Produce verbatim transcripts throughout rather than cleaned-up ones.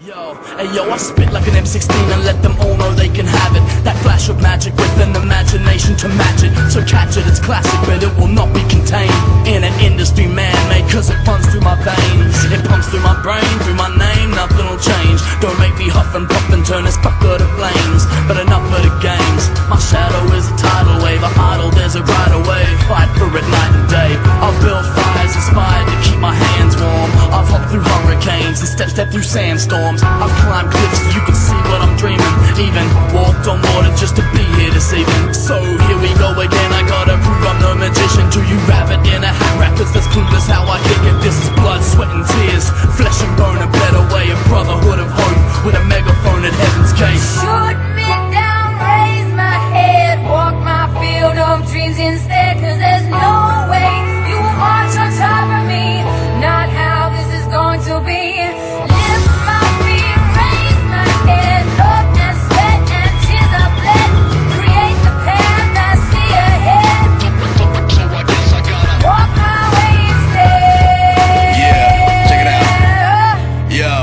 Yo, hey yo, I spit like an M sixteen and let them all know they can have it. That flash of magic with an imagination to match it. So catch it, it's classic, but it will not be contained in an industry man-made, cause it runs through my veins. It pumps through my brain, through my name, nothing will change. Don't make me huff and puff and turn this fucker to flames. But enough of the games. My shadow is a tidal wave, a idle, there's a right away. Fight for it night and day. I'll build fires inspired to keep my hands warm. I've hopped through hurricanes and step step through sandstorms. I've climbed cliffs so you can see what I'm dreaming. Even walked on water just to be here this evening. So here we go again, I gotta prove I'm no magician. To you rabbit in a hat rappers, that's clueless how I kick it. This is blood, sweat and tears, flesh and bone, a better way, a brotherhood of hope with a megaphone at heaven's gate. Shoot me down, raise my head, walk my field of dreams instead, cause there's no way you will march on top of me. Not how this is going to be. Lift my feet, raise my head, blood and sweat and tears I bled. Create the path I see ahead. So I guess I gotta Walk my way instead. Yeah, check it out. Yo.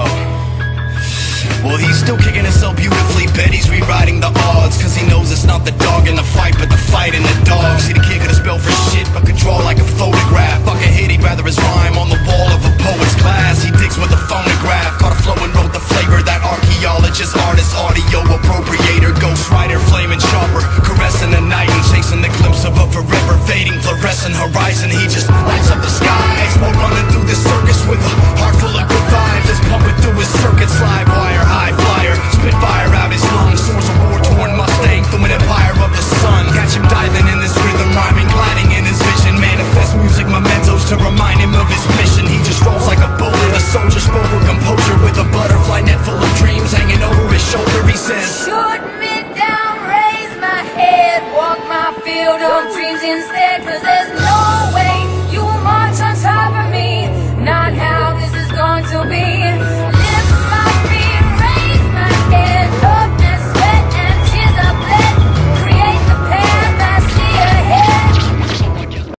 Well, he's still kicking it so beautifully. Bet he's rewriting the odds, cause he knows it's not the dog in the fight, but the fight in the dog. See, the kid could've spelled for shit, but could draw like a photograph. Fuck a hit, he'd rather his rhyme on the wall of a poet's class. He digs with a phonograph, caught a flow and wrote the flavor. That archaeologist, artist, audio appropriator, ghostwriter, flaming sharper, caressing the night and chasing the glimpse of a forever fading, fluorescent horizon. He just lights up the skies while running through this circus with a heart full of good vibes. That's pumping through his circuits, live wire, high flyer, spit fire out his lungs. Soars a war-torn Mustang through an empire of the sun. Catch him diving in this rhythm, rhyming, gliding in his vision. Manifest music mementos to remind him of his mission. He just rolls like a bullet, a soldier spoke with composure, with a butterfly net full of dreams hanging over his shoulder. He says, Shoot me down, raise my head, walk my field of dreams instead, cause there's